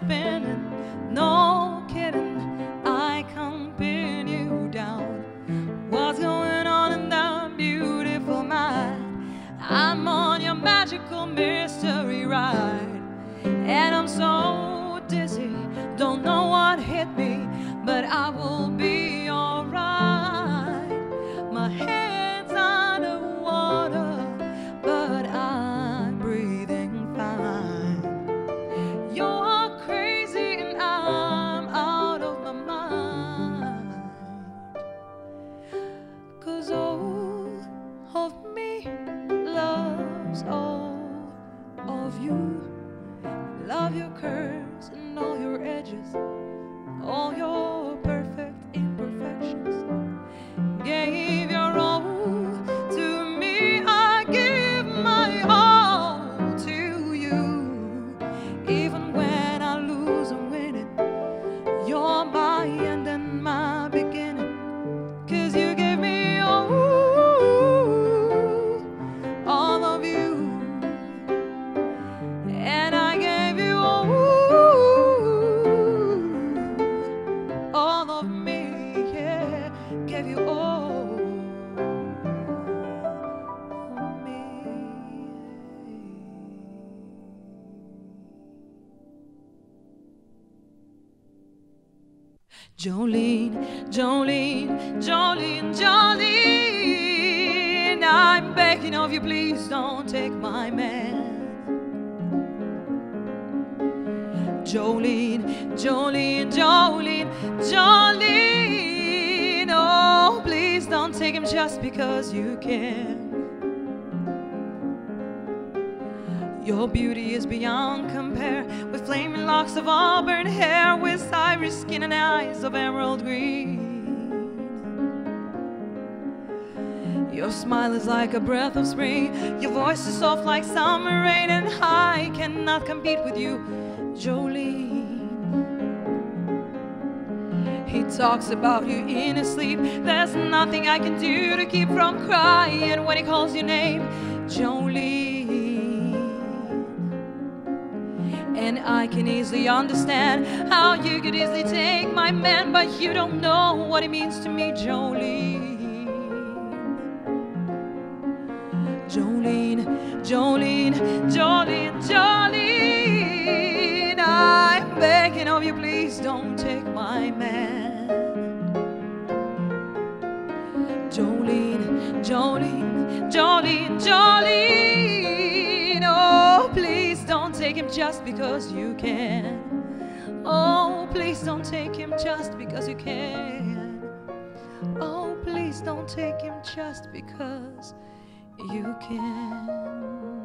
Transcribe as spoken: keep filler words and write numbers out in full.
spinning. No kidding, I can't pin you down. What's going on in that beautiful mind? I'm on your magical mystery ride, and I'm so dizzy, don't know what hit me, but I will be alright. My head's underwater, but I'm breathing fine. You're crazy and I'm out of my mind, 'cause all of me loves all of you. Love your curves and all your edges, all your perfect imperfections. Gave your all to me, I give my all to you. Even when I lose, I'm winning. You're my end and my beginning, 'cause you gave me all, all of you, and I gave you all, all of me, yeah, gave you all of me. Jolene, Jolene, Jolene, Jolene, I'm begging of you, please don't take my man. Jolene, Jolene, Jolene, Jolene, oh, please don't take him just because you can. Your beauty is beyond compare, with flaming locks of auburn hair, with ivory skin and eyes of emerald green. Your smile is like a breath of spring, your voice is soft like summer rain, and I cannot compete with you, Jolene. He talks about you in his sleep, there's nothing I can do to keep from crying when he calls your name, Jolene. And I can easily understand how you could easily take my man, but you don't know what it means to me, Jolene. Jolene, Jolene, Jolene, Jolene, I'm begging of you, please don't take my man. Jolene, Jolene, Jolene, Jolene, oh, please don't take him just because you can. Oh, please don't take him just because you can. Oh, please don't take him just because you can.